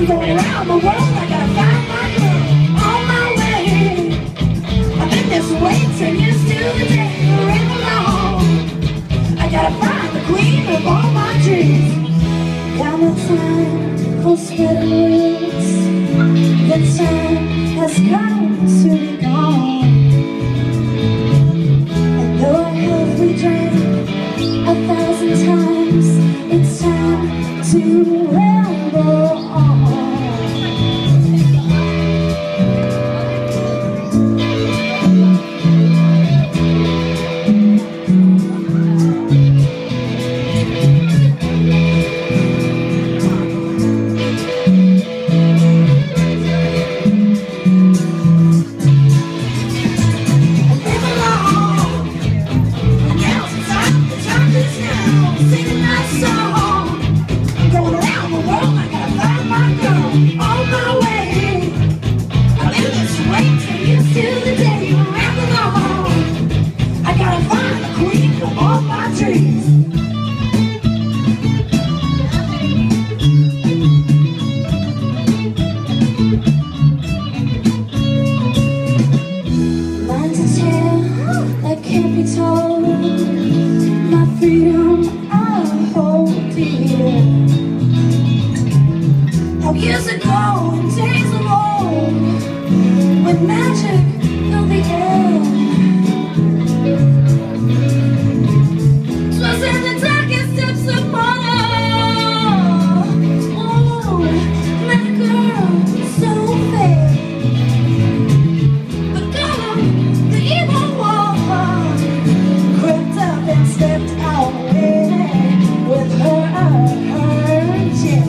I'm going around the world, I gotta find my girl on my way. I've been this way 10 years to the day I ran along. I gotta find the queen of all my dreams. Got no time for spreading roots. The time has come to be gone. And though I have redrank 1,000 times, it's time to ramble on. My freedom I hold dear. How years ago in days of old, with magic filled the air, 'twas in the darkest depths of Mona. Oh, met a girl so fair, but God, the evil one crept up and stepped out with her chair.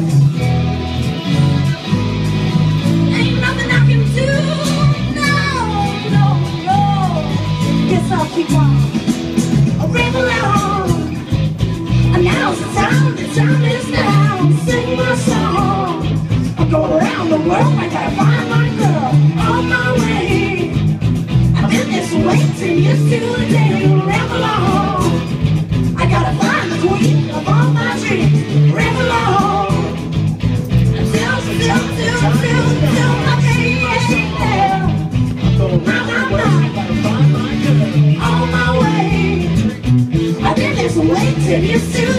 Ain't nothing I can do, no. Guess I'll keep on rambling on. And now's the time is now. Sing my song. I'm going around the world, I gotta find my girl on my way. I've been this way 10 years to the day to ramble on. I gotta find the queen of all my dreams. Ramble on until my day is there. I'm on my way. I've been this way 10 years to